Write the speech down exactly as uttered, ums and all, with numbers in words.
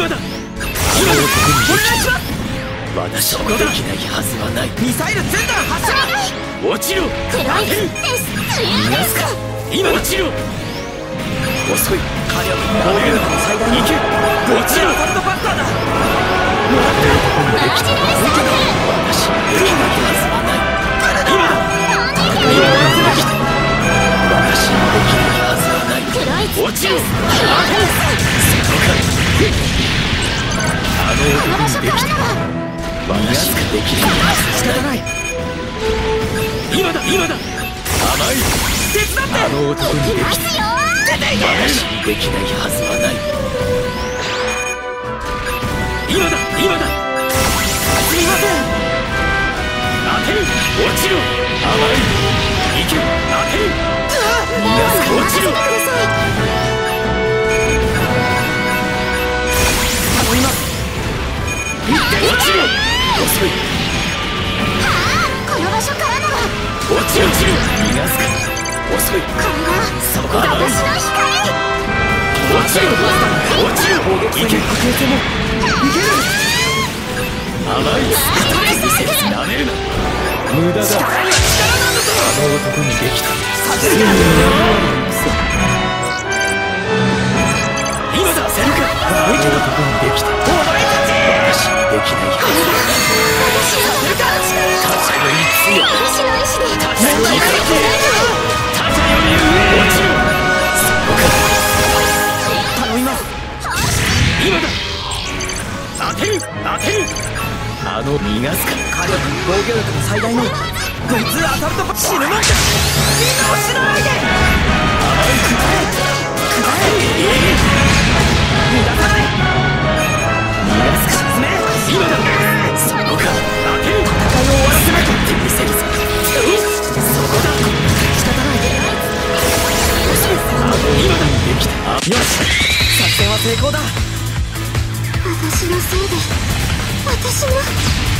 今だ。今だ。お願いします。私もできないはずはない。ミサイル全弾発射。落ちろ。 黒いです。 逃がすか。今落ちろ。遅い。火力防御力の最大に行け。落ちろ。アサルトバスターだ。もらってる。 マジレーサー私もできないはずはない。今だ。今だ。私もできないはずはない。落ちろ。そこか。あの男にできた。私ができないはずはない。今だ今だ。甘い。手伝って。あの男にできた。私にできないはずはない。今だ今だ。すみません。当てる。落ちろ。甘い。行け。当てる。逃がすか。落ちろ。頼みます。落ちろ。遅い。 はあ、この場所からなら。 落ちろ落ちろ。逃がすか。遅い。 これがそこだ。 私の光。 落ちろ落ちろ。いけ。いける。甘い。見せつなめるな。無駄だ。力には力なんだぞ。あの男にできた。させるか。今だ。せるか。あの男にできた。お前たち。私にできないはずはない。 私の力。 他者より強い。 私の意志で。 他者より強い。他者より上。落ちろ。そこか。頼みます。今だ。当てる当てる。あの逃がすか。火力防御力の最大のこいつアサルトパ死ぬもんか。みんなを死なないで。甘いくらえくらえ。無駄だない。逃がすか。沈め。今だ。そこか。当てる。戦いを終わらせなきゃって見せるぞ。そこだ。仕方ない。遅い。あの今だ。できた。よし。作戦は成功だ。 私のせいで私の